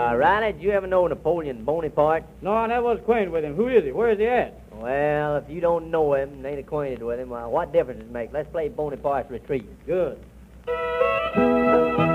Riley, did you ever know Napoleon Bonaparte? No, I never was acquainted with him. Who is he? Where is he at? Well, if you don't know him and ain't acquainted with him, what difference does it make? Let's play Bonaparte's Retreat. Good.